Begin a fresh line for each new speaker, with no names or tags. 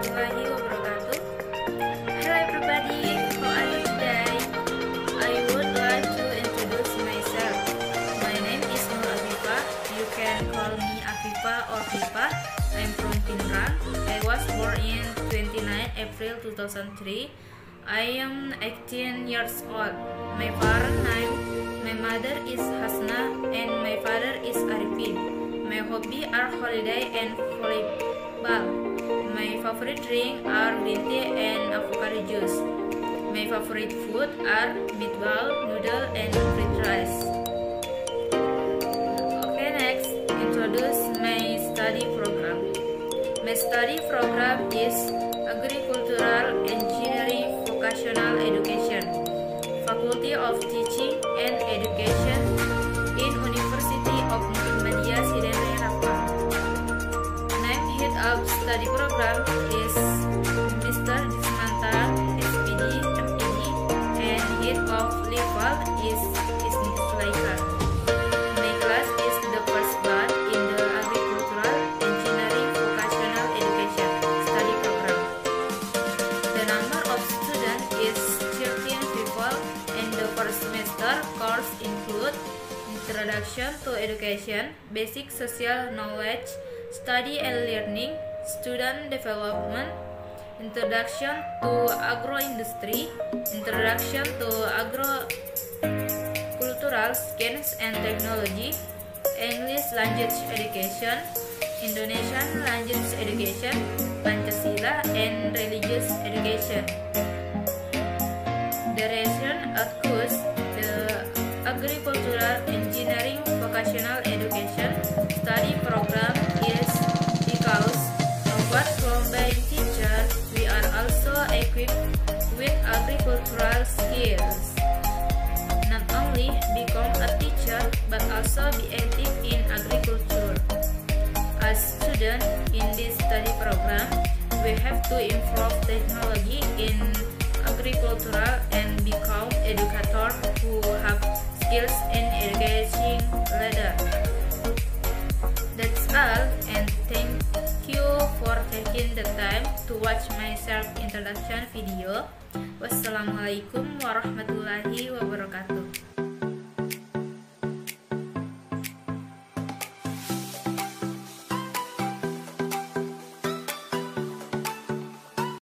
warahmatullahi wabarakatuh. Hello everybody, how are you today? I would like to introduce myself. My name is Nur Afifa. You can call me Afifa or Fifa. I'm from Pinrang. I was born in 29 April 2003. I am 18 years old. My parent name, my mother is Hasna and my father is Arifin. My hobby are holiday and volleyball. My favorite drink are green tea and avocado juice. My favorite food are meatball, noodle, and fried rice. Okay, next, introduce my study program. My study program is Agricultural Engineering Vocational Education, Faculty of Teaching and Education in University of Muhammadiyah Sidere Rafah. Name head of study program is Mr. Dismantar, SPD, MPD, and head of level is Laika. My class is the first batch in the Agricultural Engineering Vocational Education study program. The number of students is 13 people, and the first semester course include Introduction to Education, Basic Social Knowledge, Study and Learning, Student Development, Introduction to Agro-Industry, Introduction to Agricultural Science and Technology, English Language Education, Indonesian Language Education, Pancasila, and Religious Education. Duration of course, the Agricultural Engineering Vocational Education study program is because apart from being teacher, we are also equipped with agricultural skills. Not only become a teacher, but also be active in agriculture. As students in this study program, we have to improve technology in agricultural and become educators who have skills in education ladder. That's all, and thank you for taking the time to watch my self-introduction video. Wassalamualaikum warahmatullahi wabarakatuh.